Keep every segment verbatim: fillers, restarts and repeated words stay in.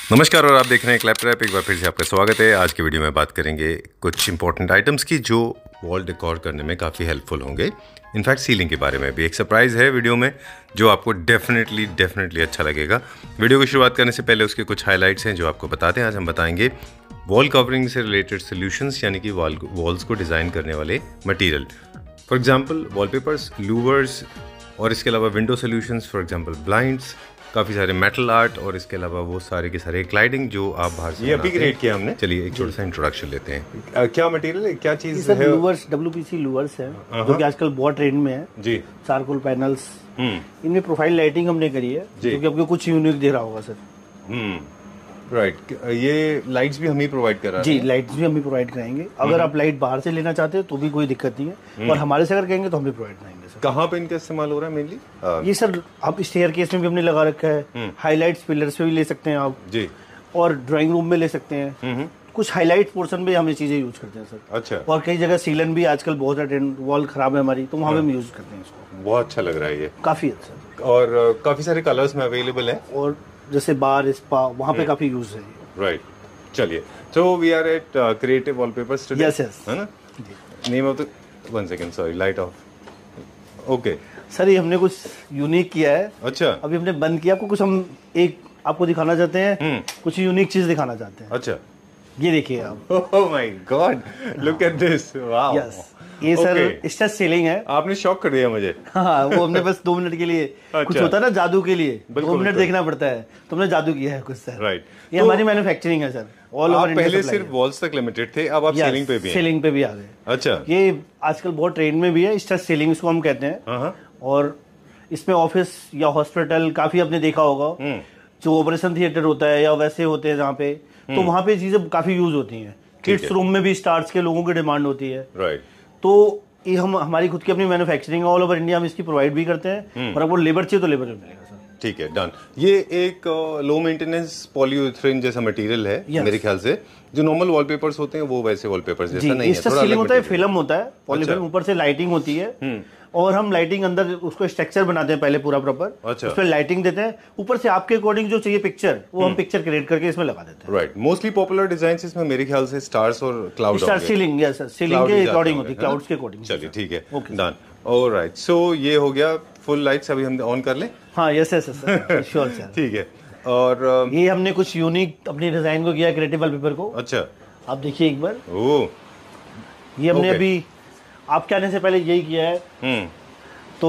नमस्कार और आप देख रहे हैं क्लैप ट्रैप। एक बार फिर से आपका स्वागत है। आज की वीडियो में बात करेंगे कुछ इंपॉर्टेंट आइटम्स की जो वॉल डेकोर करने में काफ़ी हेल्पफुल होंगे। इनफैक्ट सीलिंग के बारे में भी एक सरप्राइज़ है वीडियो में जो आपको डेफिनेटली डेफिनेटली अच्छा लगेगा। वीडियो की शुरुआत करने से पहले उसके कुछ हाईलाइट्स हैं जो आपको बताते हैं। आज हम बताएंगे वॉल कवरिंग से रिलेटेड सोल्यूशंस, यानी कि वॉल वॉल्स को डिज़ाइन करने वाले material, for example wallpapers, louvres, और इसके अलावा window solutions, for example blinds, काफ़ी सारे मेटल आर्ट, और इसके अलावा वो सारे के सारे क्लाइडिंग जो आप बाहर से ये अभी क्रिएट किया हमने। चलिए एक छोटा सा इंट्रोडक्शन लेते हैं। आ, क्या मटेरियल है, क्या चीज़ है? लूवर्स, डब्ल्यूपीसी लूवर्स है जो कि आजकल बहुत ट्रेंड में है जी। चारकोल पैनल्स, इनमें प्रोफाइल लाइटिंग हमने करी है जो कि आपको कुछ यूनिक दे रहा होगा सर। Hmm right right. ये लाइट्स भी हम ही प्रोवाइड कर रहे हैं जी। लाइट्स भी हम ही प्रोवाइड कराएंगे। अगर आप लाइट बाहर से लेना चाहते हैं तो भी कोई दिक्कत नहीं है, और हमारे से अगर कहेंगे तो हम भी प्रोवाइड कराएंगे सर। कहाँ पे इनका इस्तेमाल हो रहा है मेनली? ये सर आप स्टेयर केस में भी हमने लगा रखा है, हाईलाइट्स पिलर्स पे भी ले सकते हैं आप जी, और ड्राइंग रूम में ले सकते हैं। कुछ हाईलाइट पोर्शन पे हम ये चीजें यूज करते हैं सर। अच्छा। और कई जगह सीलन भी आजकल बहुत ट्रेंड, वॉल खराब है हमारी, तो वहाँ पे हम यूज करते हैं इसको। बहुत अच्छा लग रहा है ये, काफी अच्छा। और काफी सारे कलर्स में अवेलेबल है, और जैसे बार, स्पा, वहाँ पे काफी यूज है। Right right. चलिए, so we are at creative wallpapers today. Yes yes, है ना? Name of the one second, sorry, light off. Okay sir, ये हमने कुछ यूनिक किया है। अच्छा। अभी हमने बंद किया, आपको कुछ हम एक आपको दिखाना चाहते हैं, कुछ यूनिक चीज दिखाना चाहते हैं। अच्छा, ये देखिए आप। Oh my god, look at this, wow. Yes, ये सर स्टच सीलिंग है। आपने शॉक कर दिया मुझे। हाँ, वो हमने बस दो मिनट के लिए अच्छा। कुछ होता है ना जादू के लिए, दो मिनट देखना पड़ता है, तो हमने जादू किया है कुछ सर। राइट। ये हमारी मैन्युफैक्चरिंग है सर, ऑल ओवर इंडिया। पहले सिर्फ वॉल्स तक लिमिटेड थे, अब आप सीलिंग पे भी हैं। सीलिंग पे भी आ गए। अच्छा। ये आजकल बहुत ट्रेंड में भी है, स्टच सीलिंग इसको हम कहते हैं। और इसमें ऑफिस या हॉस्पिटल काफी आपने देखा होगा, जो ऑपरेशन थिएटर होता है या वैसे होते हैं जहाँ पे, तो वहाँ पे चीजें काफी यूज होती हैं। किड्स रूम में भी स्टार्स के लोगों की डिमांड होती है। राइट। तो ये हम हमारी खुद की अपनी मैन्युफैक्चरिंग ऑल ओवर इंडिया में इसकी प्रोवाइड भी करते हैं, और आपको लेबर चाहिए तो लेबर भी मिलेगा सर। ठीक है, डन। ये एक लो मेंटेनेंस पॉलीयूरेथेन जैसा मटेरियल है yes. मेरे ख्याल से। जो नॉर्मल वॉलपेपर्स होते हैं वो वैसे वॉलपेपर्स जैसा नहीं है, थोड़ा सीलिंग होता है, फिल्म होता है, पॉलीफिल्म, ऊपर से लाइटिंग होती है, और हम लाइटिंग अंदर उसको स्ट्रक्चर बनाते हैं पहले पूरा प्रॉपर। अच्छा। उसमें लाइटिंग देते हैं, ऊपर से आपके अकॉर्डिंग जो चाहिए पिक्चर, वो हम पिक्चर क्रिएट करके इसमें लगा देते हैं। राइट। मोस्टली पॉपुलर डिजाइंस इसमें मेरे ख्याल से स्टार्स और cloud, star ceiling, yes sir, ceiling के अकॉर्डिंग होती है, क्लाउड्स के अकॉर्डिंग। चलिए ठीक है, डन, ऑलराइट। सो ये हो गया फुल लाइट्स, अभी हम ऑन कर लें? हाँ, yes yes sir, sure sir. ठीक है। और ये हमने कुछ यूनिक अपनी डिजाइन को किया क्रिएटिव वॉलपेपर को। अच्छा, आप देखिए एक बार। ओह, ये हमने अभी आपके आने से पहले यही किया है। तो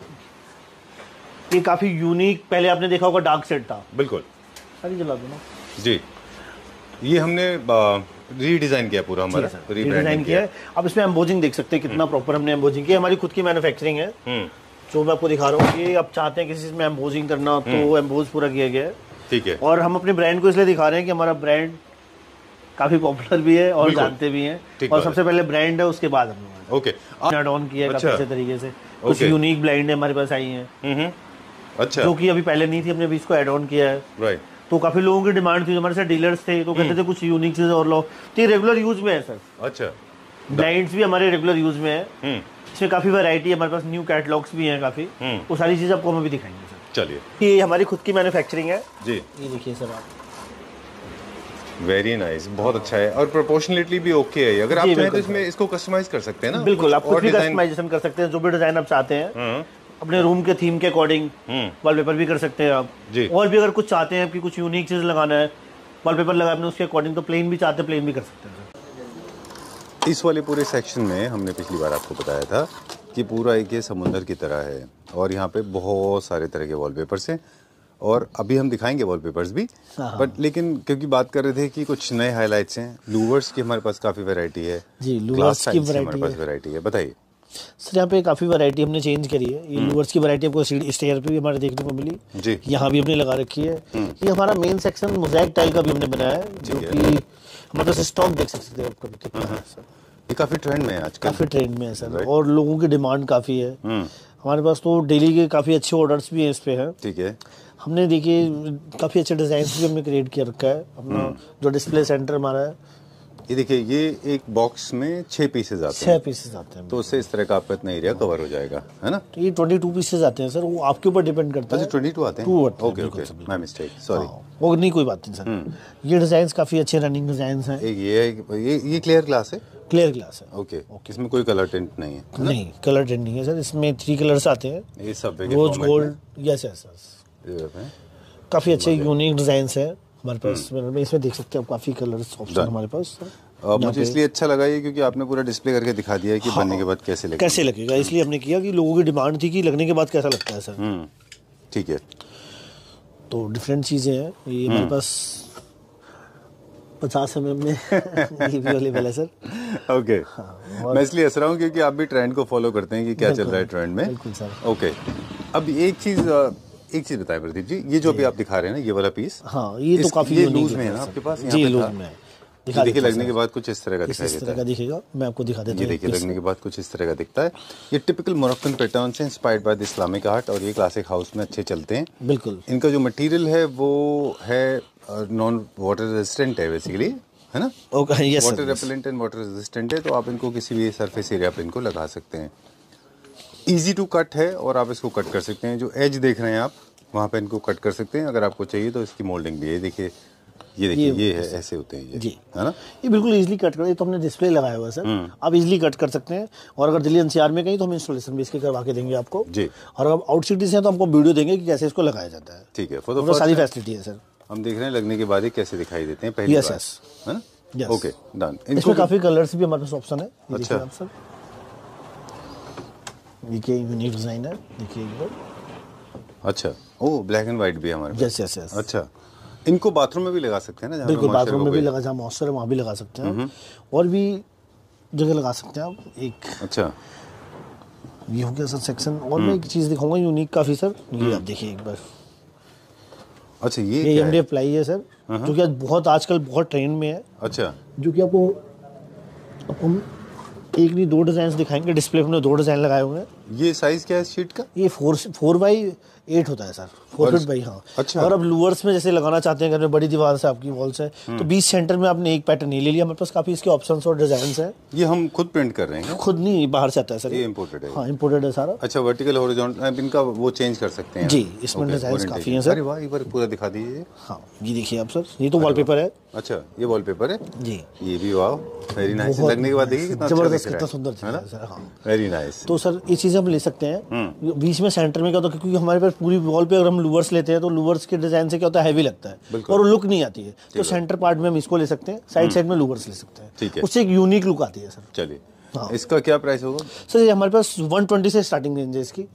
ये काफी यूनिक, पहले आपने देखा होगा डार्क सेट था। बिल्कुल, सारी जला दो ना जी। ये हमने रीडिजाइन किया पूरा, हमारा रीडिजाइन किया है। अब इसमें एम्बोजिंग देख सकते हैं कितना प्रॉपर हमने एम्बोजिंग किया। हमारी खुद की मैन्युफैक्चरिंग है जो मैं आपको दिखा रहा हूँ। ये आप चाहते हैं किसी में एम्बोजिंग करना तो एम्बोज पूरा किया गया है। ठीक है। और हम अपने ब्रांड को इसलिए दिखा रहे हैं कि हमारा ब्रांड काफी पॉपुलर भी है और जानते भी हैं, और सबसे पहले ब्रांड है, उसके बाद हम ओके ऐड ऑन किया है काफी अच्छे तरीके से। कुछ यूनिक ब्लाइंड है हमारे पास आई है, अच्छा, जो कि अभी पहले नहीं थी, हमने अभी इसको ऐड ऑन किया है। राइट। तो काफी लोगों की डिमांड थी, हमारे साथ डीलर्स थे, तो कहते थे कुछ यूनिक चीजें और लो, तो ये रेगुलर यूज में है सर। अच्छा। ब्लाइंड्स भी हमारे रेगुलर यूज में है, इसमें काफी वैरायटी है, हमारे पास न्यू कैटलॉग्स भी हैं काफी, वो सारी चीजें आपको हम अभी दिखाएंगे सर। चलिए। ये हमारी खुद की मैन्युफैक्चरिंग है जी। ये देखिए सर आप, वेरी नाइस nice, बहुत अच्छा है, और प्रोपोर्शनली भी ओके है। अगर आप चाहें तो इसमें इसको कस्टमाइज कर सकते हैं ना। बिल्कुल, आप कुछ भी कस्टमाइजेशन कर सकते हैं, जो भी डिजाइन आप चाहते हैं अपने रूम के थीम के अकॉर्डिंग वॉलपेपर भी कर सकते हैं आप जी। और भी अगर कुछ चाहते हैं कि कुछ यूनिक चीज लगाना है, वॉलपेपर लगाना उसके अकॉर्डिंग, तो प्लेन भी चाहते हैं प्लेन भी कर सकते हैं। इस वाले पूरे सेक्शन में हमने पिछली बार आपको बताया था कि पूरा एक ये समुंदर की तरह है, और यहाँ पे बहुत सारे तरह के वॉलपेपर्स हैं, और अभी हम दिखाएंगे वॉलपेपर्स भी, बट लेकिन क्योंकि बात कर रहे थे कि कुछ नए हाइलाइट्स हैं, लूवर्स की हमारे पास काफ़ी वैरायटी है जी। लूवर्स की हमारे पास वैरायटी है, बताइए सर। यहाँ पे काफ़ी वैरायटी हमने चेंज करी है। ये लूवर्स की वैरायटी आपको स्टेयर पे भी हमारे देखने को मिली जी, यहाँ भी हमने लगा रखी है। ये हमारा मेन सेक्शन मोज़ेक टाइल का भी हमने बनाया है, जो कि हमारे पास स्टॉक देख सकते हैं आप कभी कितना है सर। ये काफ़ी ट्रेंड में है आजकल, काफ़ी ट्रेंड में है सर, और लोगों की डिमांड काफ़ी है। हमारे पास तो डेली के काफ़ी अच्छे ऑर्डर्स भी हैं इस पे हैं। ठीक है। हमने देखिए काफ़ी अच्छे डिज़ाइन भी हमने क्रिएट किया रखा है। अपना जो डिस्प्ले सेंटर हमारा है ये देखिए, ये एक बॉक्स में छह पीसेज आते छह हैं, पीसेस आते हैं, तो उससे इस तरह का आपका इतना एरिया कवर हो जाएगा, है ना? तो ये ट्वेंटी टू पीसेस आते हैं सर, वो आपके ऊपर डिपेंड करता है। अच्छा, ट्वेंटी टू आते हैं? टू आते हैं, okay okay, my mistake, sorry. वो नहीं, कोई बात नहीं सर। ये डिजाइन काफी अच्छे रनिंग डिजाइन हैं। एक ये है, ये ये क्लियर ग्लास है? क्लियर ग्लास है। ओके, इसमें कोई कलर टिंट नहीं है? नहीं, कलर टिंट नहीं है सर, इसमें थ्री कलर्स आते हैं। ये सब rose gold, yes yes yes, काफी अच्छे यूनिक डिजाइन है हमारे पास। इसमें देख सकते हैं आप, काफी कलर्स ऑप्शन हमारे पास। Uh, मुझे इसलिए अच्छा लगा ये, क्योंकि आपने पूरा डिस्प्ले करके दिखा दिया है कि हाँ, बनने के बाद कैसे लगेगा। कैसे लगेगा, इसलिए हमने किया कि लोगों की डिमांड थी कि लगने के बाद कैसा लगता है सर। हम्म, ठीक है। तो डिफरेंट चीज़ें हैं ये हमारे पास। पचास एम एम में ये भी अवेलेबल है सर। ओके, मैं इसलिए हंस रहा हूँ क्योंकि आप भी ट्रेंड को फॉलो करते हैं कि क्या चल रहा है ट्रेंड में। बिल्कुल सर। ओके, अब एक चीज़ एक चीज़ बताएं प्रदीप जी, ये जो अभी आप दिखा रहे हैं ना, ये वाला पीस, हाँ, ये तो काफी ये लूज में है ना आपके पास? जी, लूज में है। दिखा देखिए, लगने के बाद कुछ इस तरह का दिखाई देता है। इस तरह का दिखेगा, मैं आपको दिखा देता हूं। ये देखिए, लगने के बाद कुछ इस तरह का दिखता है। ये टिपिकल मोरक्कन पैटर्न से inspired by the Islamic art, और ये क्लासिक हाउस में अच्छे चलते हैं। बिल्कुल। इनका जो मटेरियल है वो है नॉन वाटर रेजिस्टेंट है बेसिकली, है ना? Okay, yes sir. Water repellent and water resistant है, तो आप इनको किसी भी सरफेस एरिया पे इनको लगा सकते हैं। इजी टू कट है, और आप इसको कट कर सकते हैं। जो एज देख रहे हैं आप, वहाँ पे इनको कट कर सकते हैं। अगर आपको चाहिए तो इसकी मोल्डिंग भी है। देखिए, ये देखिए, ये, ये है, ऐसे होते हैं ये, जी, है ना? ये बिल्कुल इजीली कट कर, ये तो हमने डिस्प्ले लगाया हुआ है सर, आप इजीली कट कर सकते हैं। और अगर दिल्ली एनसीआर में कहीं तो हम इंस्टॉलेशन भी इसके करवा के देंगे आपको जी। और अगर आउट सिटी से हैं तो हमको वीडियो देंगे कि कैसे इसको लगाया जाता है। ठीक है, फॉर द सारी फैसिलिटी है सर। हम देख रहे हैं लगने के बाद ही कैसे दिखाई देते हैं पहली बार, है ना? Okay, done. इसमें काफी कलर्स भी हमारे पास ऑप्शन है। अच्छा आप सर, देखिए यूनिक डिजाइन है, देखिए एक बार। अच्छा, ओ ब्लैक एंड व्हाइट भी है हमारे पास। Yes yes yes. अच्छा, इनको बाथरूम में भी लगा सकते हैं ना? बिल्कुल, बाथरूम में भी लगा, जहाँ मॉइस्चर है वहाँ भी लगा सकते हैं, और भी जगह लगा सकते हैं आप। एक अच्छा, ये हो गया सर सेक्शन। और मैं एक चीज़ दिखाऊंगा यूनिक काफी सर, ये आप देखिए एक बार। अच्छा, ये ये एमडीएफ प्लाई है सर, जो कि आज बहुत आजकल बहुत ट्रेंड में है। अच्छा, जो कि आपको आपको हम एक नहीं दो डिजाइन दिखाएंगे। डिस्प्ले में दो डिजाइन लगाए हुए हैं। ये साइज क्या है इस शीट का? ये फोर फोर बाई एट होता है सर, फोर फीट बाई। हाँ, अच्छा। और अब लूवर्स में जैसे लगाना चाहते हैं घर में, बड़ी दीवार से आपकी वॉल से, तो बीस सेंटर में आपने एक पैटर्न नहीं ले लिया। हमारे पास काफी इसके ऑप्शंस और डिजाइन है। ये हम खुद प्रिंट कर रहे हैं? खुद नहीं, बाहर से आता है सर। ये इंपोर्टेड है? हाँ, इंपोर्टेड है सारा। अच्छा, वर्टिकल हॉरिजॉन्टल इनका वो चेंज कर सकते हैं जी, इसमें डिजाइन काफी हैं सर। अरे वाह, एक बार पूरा दिखा दीजिए। हाँ, ये देखिए आप सर, ये तो वॉलपेपर है। अच्छा, ये वॉलपेपर है जी। ये भी वाह, वेरी नाइस। लगने के बाद देखिए कितना जबरदस्त, कितना सुंदर है सर। हाँ, वेरी नाइस। तो सर ये चीज़ हम ले सकते हैं। बीच में सेंटर में क्या होता है, क्योंकि हमारे पास पूरी वॉल पे अगर हम लूवर्स लेते हैं तो लूवर्स के डिजाइन से क्या होता है, हैवी लगता है और लुक नहीं आती है। तो सेंटर पार्ट में हम इसको ले सकते हैं, साइड साइड में लूवर्स ले सकते हैं। ठीक है, उससे एक यूनिक लुक आती है सर। चलिए, हाँ। इसका क्या प्राइस होगा सर? ये हमारे पास वन ट्वेंटी से स्टार्टिंग रेंज है इसकी।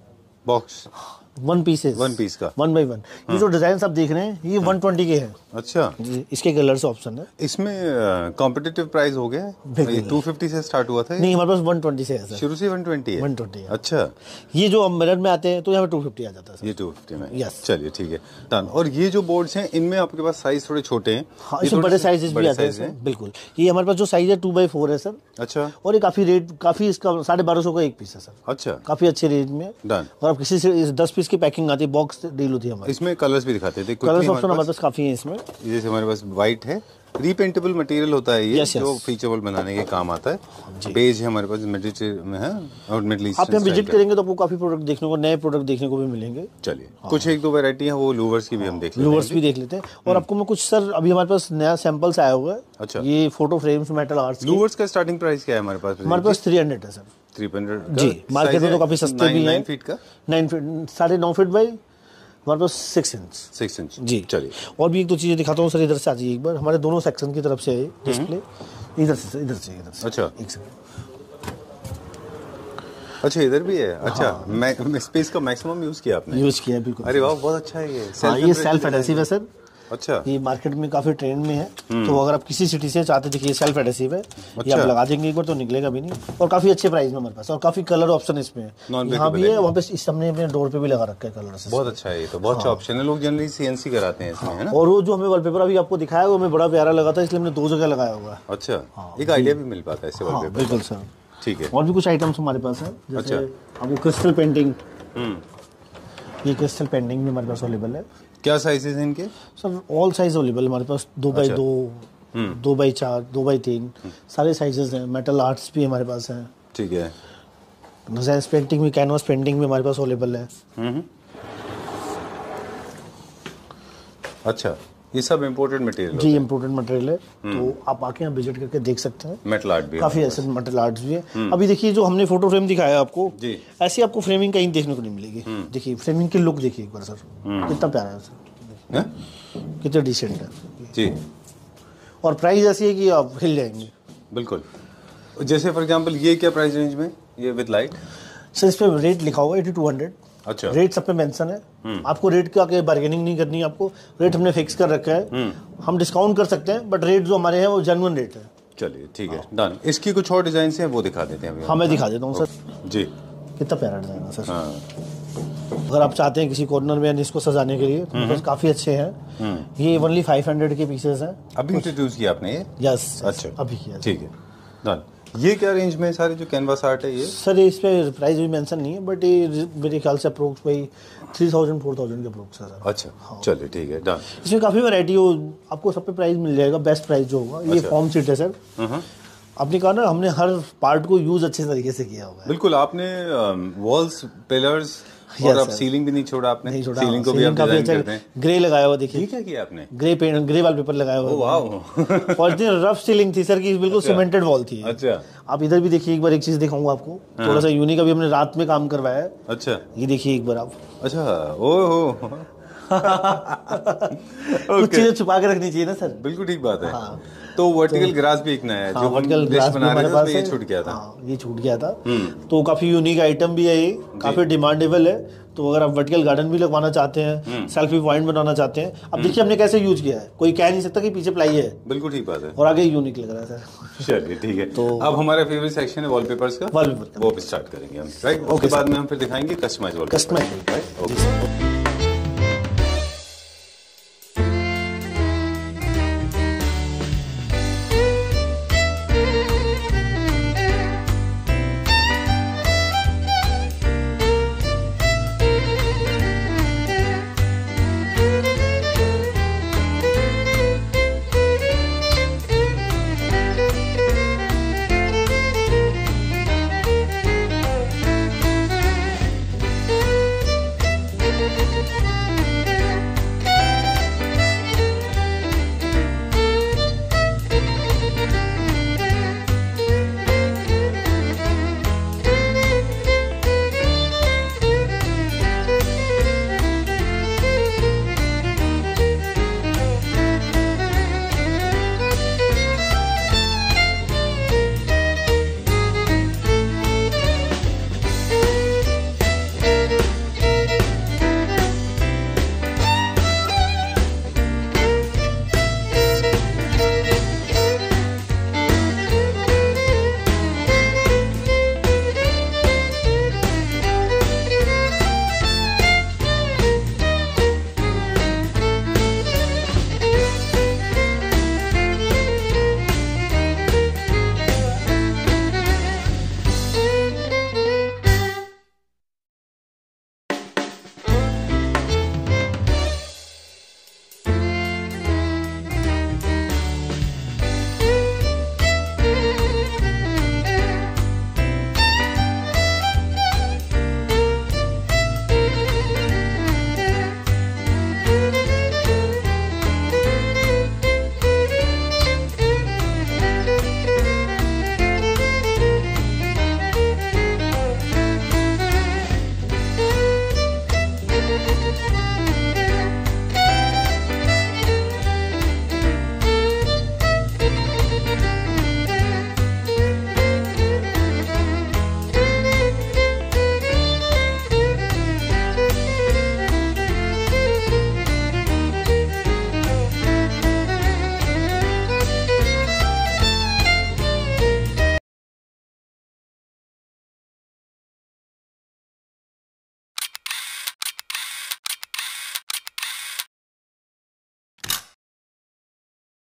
Box one piece one piece का वन बाई वन। ये जो डिजाइन आप देख रहे हैं ये वन ट्वेंटी के हैं। अच्छा जी, इसके कलर से ऑप्शन है। इसमें कॉम्पिटिटिव प्राइस हो गया है? टू फिफ्टी से स्टार्ट हुआ था? नहीं, हमारे पास वन ट्वेंटी से है सर। शुरू से वन ट्वेंटी है? वन ट्वेंटी है। अच्छा, ये जो मिरर में आते हैं तो यहाँ पे टू फिफ्टी आ जाता है सर। ये टू फिफ्टी में? यस। चलिए ठीक है, डन। और ये जो बोर्ड्स हैं इनमें आपके पास साइज थोड़े छोटे हैं? हाँ, इसमें बड़े साइजेस भी आते हैं। बिल्कुल, ये हमारे पास जो साइज है टू बाई फोर है सर। अच्छा, और ये काफी रेट, काफी इसका साढ़े बारह सौ का एक पीस है सर। अच्छा, काफी अच्छे रेट में। डन। और आप किसी से दस पीस की पैकिंग आती है, बॉक्स डील होती है हमारी। इसमें कलर्स भी दिखाते थे? कलर्स ऑप्शन हमारे पास काफी है इसमें। जैसे हमारे पास व्हाइट है, रीपेंटेबल मटेरियल होता है ये, yes, yes. जो फीचरेबल बनाने के काम आता है। बेज है हमारे पास, मिडिल में है, और मिडिल ईस्ट। आप यहाँ विजिट करेंगे तो आपको काफी प्रोडक्ट देखने को, नए प्रोडक्ट देखने को भी मिलेंगे। चलिए, हाँ। कुछ एक दो वैरायटी है वो लूवर्स की भी हम देख लेते हैं। लूवर्स भी देख लेते हैं। और आपको मैं कुछ सर, अभी हमारे पास नया सैंपल्स आया हुआ है। अच्छा, ये photo frames metal arts. Louvres का स्टार्टिंग प्राइस क्या है हमारे पास? हमारे पास थ्री हंड्रेड है सर। थ्री हंड्रेड जी, मार्केट में तो काफी सस्ते भी हैं। नाइन फीट का? नाइन फीट, साढ़े नौ फीट बाई हमारे पास सिक्स इंच। सिक्स इंच जी। चलिए, और भी एक दो चीजें दिखाता हूँ सर। इधर से आ जाइए एक बार, हमारे दोनों सेक्शन की तरफ से है डिस्प्ले। इधर से इधर से इधर से। अच्छा, एक सेकंड। अच्छा, इधर भी है? अच्छा, हाँ। स्पेस का मैक्सिमम यूज किया आपने? यूज किया, बिल्कुल। अरे वाह, बहुत अच्छा है ये। हाँ, ये सेल्फ एडेसिव है सर। अच्छा, ये मार्केट में काफी ट्रेंड में है। तो अगर आप किसी सिटी से चाहते देखिए, सेल्फ एडेसिव है। अच्छा। ये आप लगा देंगे एक बार तो निकलेगा भी नहीं। और काफी अच्छे प्राइस में हमारे पास, और काफी कलर ऑप्शन इसमें है। यहाँ भी है, वहाँ पे इस हमने अपने डोर पे भी लगा रखा है कलर से। बहुत अच्छा है ये तो, बहुत अच्छा ऑप्शन है। लोग जनरली सीएनसी कराते हैं इसमें, है ना? और वो जो हमें वॉलपेपर अभी आपको दिखाया वो हमें बड़ा प्यारा लगा था, इसलिए हमने दो जगह लगाया हुआ है। अच्छा, एक आइडिया भी मिल पाता है इससे वॉलपेपर। बिल्कुल सर, ठीक है। और भी कुछ आइटम्स हमारे पास है, जैसे आपको क्रिस्टल पेंटिंग। ये क्रिस्टल पेंटिंग भी हमारे पास अवेलेबल है। क्या साइजेस हैं इनके? सर ऑल साइज अवेलेबल हमारे पास, दो बाई दो, दो बाई चार, दो बाई तीन, सारे साइजेस हैं। मेटल आर्ट्स भी हमारे पास हैं। ठीक है। डिजाइन पेंटिंग भी, कैनवास पेंटिंग भी हमारे पास अवेलेबल है। अच्छा, ये सब इम्पोर्टेड मटेरियल जी, इम्पोर्टेड मटेरियल है। तो आप आके यहाँ विजिट करके देख सकते हैं। मेटल आर्ट भी काफी ऐसे मेटल आर्ट्स भी है। अभी देखिए जो हमने फोटो फ्रेम दिखाया आपको, जी, ऐसी आपको फ्रेमिंग कहीं देखने को नहीं मिलेगी। देखिए फ्रेमिंग की लुक देखिए एक बार सर, कितना प्यारा है सर, कितना डिसेंट है जी। और प्राइस ऐसी है कि आप हिल जाएंगे। बिल्कुल। जैसे फॉर एग्जांपल ये क्या प्राइस रेंज में, ये विद लाइट? सर इस पे रेट लिखा हुआ है एटी टू हंड्रेड। अच्छा, रेट सब पे मेंशन है। आपको रेट का आगे बार्गेनिंग नहीं करनी है, आपको रेट हमने फिक्स कर रखा है। हम डिस्काउंट कर सकते हैं बट रेट जो हमारे हैं वो जेन्युइन रेट है। चलिए ठीक है, डन। इसकी कुछ और डिजाइन हैं वो दिखा देते हैं अभी। हाँ मैं दिखा देता हूँ सर जी। कितना प्यारा डिजाइन है सर। हाँ। अगर आप चाहते हैं किसी कॉर्नर में इसको सजाने के लिए तो काफी अच्छे हैं। ये ओनली फाइव हंड्रेड के पीसेस हैं। अभी इंट्रोड्यूस किया आपने ये? यस। अच्छा, अभी किया। ठीक है, डन। ये क्या रेंज में सारे जो कैनवास आर्ट है ये? सर इस पे प्राइस भी मेंशन नहीं है बट ये मेरे ख्याल से अप्रोक्स भाई थ्री थाउजेंड फोर थाउजेंड के अप्रोक्स है सर। अच्छा, हाँ। चलिए ठीक है, डन। इसमें काफ़ी वैरायटी हो, आपको सब पे प्राइस मिल जाएगा। बेस्ट प्राइस जो होगा ये अच्छा। फॉर्म सीट है सर। आपने कहा ना हमने हर पार्ट को यूज अच्छे तरीके से किया हुआ है। बिल्कुल, आपने वॉल्स, पिलर्स और अब सीलिंग भी नहीं छोड़ा आपने। नहीं छोड़ा। सीलिंग को भी आप डिजाइन करते हैं। ग्रे लगाया हुआ देखिए। क्या किया आपने? ग्रे पेंट, ग्रे वॉलपेपर लगाया हुआ। वाह। ओरिजिनल रफ सीलिंग थी सर की, बिल्कुल सीमेंटेड वॉल थी। अच्छा। आप इधर भी देखिए एक बार, एक चीज दिखाऊंगा आपको। थोड़ा सा यूनिक, अभी हमने रात में काम करवाया है। अच्छा, ये देखिए एक बार आप। अच्छा, ओहो। कुछ चीजें छुपा के रखनी चाहिए ना सर। बिल्कुल ठीक बात है। हाँ। तो वर्टिकल ग्रास भी एक नया है। हाँ, जो वर्टिकल ग्रास बना रहे थे है। ये छूट गया था। हाँ, ये छूट गया था। तो काफी यूनिक आइटम भी है ये, काफी डिमांडेबल है। तो अगर आप वर्टिकल गार्डन भी लगवाना चाहते हैं, सेल्फी पॉइंट बनाना चाहते हैं, अब देखिए हमने कैसे यूज किया है। कोई कह नहीं सकता कि पीछे प्लाई है। बिल्कुल ठीक बात है। और आगे यूनिक लग रहा है सर। चलिए ठीक है। तो अब हमारा फेवरेट सेक्शन है वॉलपेपर्स का। वॉलपेपर वो स्टार्ट करेंगे हम, राइट? उसके बाद में हम फिर दिखाएंगे कस्टमाइज वॉलपेपर। Customise, right?